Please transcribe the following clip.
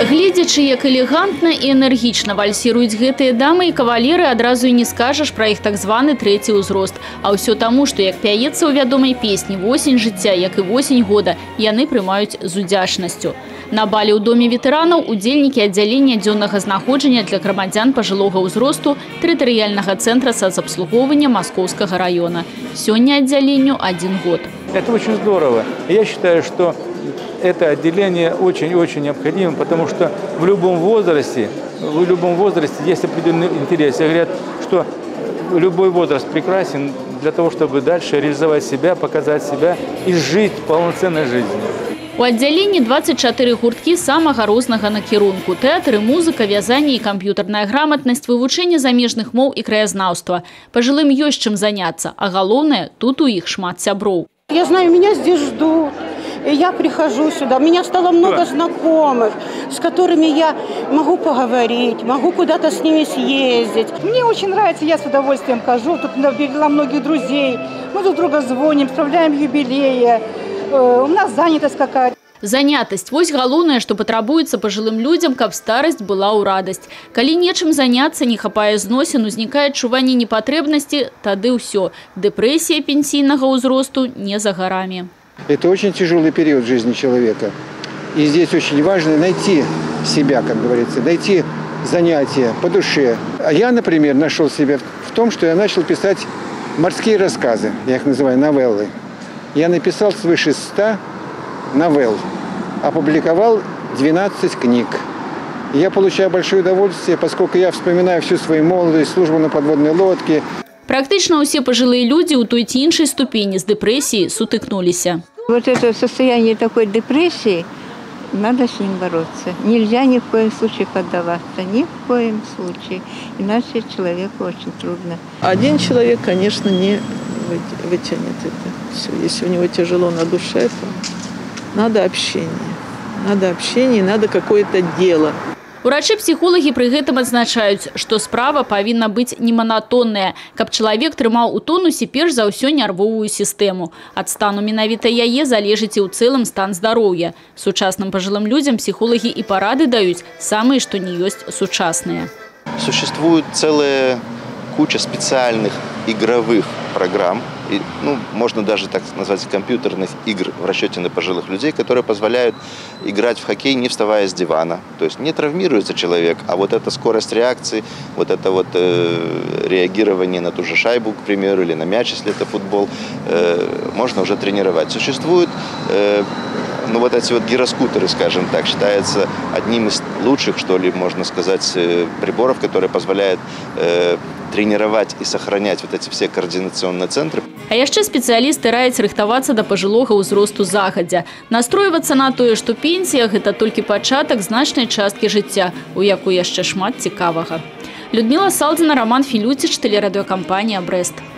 Гледзячы, як элегантна і энергічна вальсіруюць гэтыя дамы і кавалеры, адразу і не скажаш пра іх так званы трэці ўзрост. А ўсё таму, што як пяецца ў вядомай песні «Восень жыцця», як і восень года, яны прымаюць з удзячнасцю. На бале ў доме ветэранаў удзельнікі аддзялення дзённага знаходжання для грамадзян пажылога ўзросту тэрытарыяльнага цэнтра сацабслугоўвання Маскоўскага района. Сёння аддзяленню 1 год. Это очень здорово. Я считаю, что это отделение очень-очень необходимо, потому что в любом возрасте есть определенный интерес. И говорят, что любой возраст прекрасен для того, чтобы дальше реализовать себя, показать себя и жить полноценной жизнью. У аддзяленні 24 гурткі самага рознага накірунку. Тэатр, музыка, вязанне і камп'ютарная грамотнасць, вывучэнне замежных моў і краязнаўства. Пажылым ёсць чым заняцца, а галоўнае, тут у іх шмат сяброў. Я знаю, меня здесь ждут. И я прихожу сюда. У меня стало много знакомых, с которыми я могу поговорить, могу куда-то с ними съездить. Мне очень нравится, я с удовольствием хожу. Тут навела многих друзей. Мы друг друга звоним, справляем юбилеи. У нас занятость какая-то. Занятасць – вось галоўнае, што патрабуецца пажылым людзям, каб старасць была ў радасць. Калі нечым заняцца, не хапае зносін, узнікае адчуванне непатрэбнасці, тады ўсё. Дэпрэсія пенсійнага ўзросту не за гарамі. Это очень тяжелый период в жизни человека. И здесь очень важно найти себя, как говорится, найти занятия по душе. А я, например, нашел себя в том, что я начал писать морские рассказы, я их называю новеллы. Я написал свыше 100 новелл, опубликовал 12 книг. Я получаю большое удовольствие, поскольку я вспоминаю всю свою молодость, службу на подводной лодке. Практично ўсе пажылыя людзі ў той ці іншай ступені з дэпрэсіі сутыкнуліся. Вот это состояние такой депрессии, надо с ним бороться. Нельзя ни в коем случае поддаваться, ни в коем случае. Иначе человеку очень трудно. Один человек, конечно, не вытянет это все. Если у него тяжело на душе, то надо общение. Надо общение, надо какое-то дело. Урачы-псіхолагі пры гэтым адзначаюць, што справа павінна быць не манатонная, каб чалавек трымаў у тонусе перш за ўсё нервовую сістэму. Ад стану менавіта яе залежыць і ў цэлым стан здароўя. Сучасным пажылым людзям псіхолагі і парады даюць самыя, што не ёсць сучасныя. Существует целая куча специальных игровых программ, можно даже так назвать компьютерных игр в расчете на пожилых людей, которые позволяют играть в хоккей, не вставая с дивана. То есть не травмируется человек, а вот эта скорость реакции, вот это вот реагирование на ту же шайбу, к примеру, или на мяч, если это футбол, можно уже тренировать. Существуют вот эти вот гироскутеры, скажем так, считается одним из лучших, что ли, можно сказать, приборов, которые позволяют тренировать и сохранять вот эти все координационные центры. А яшчэ спецыялісты раяць рыхтавацца да пажылога ўзросту загадзя. Настройвацца на тое, што пенсія – гэта толькі пачатак значнай часткі жыцця, у якой яшчэ шмат цікавага. Людмила Салдзіна, Роман Філюціч, тэлерадыёкампанія «Брэст».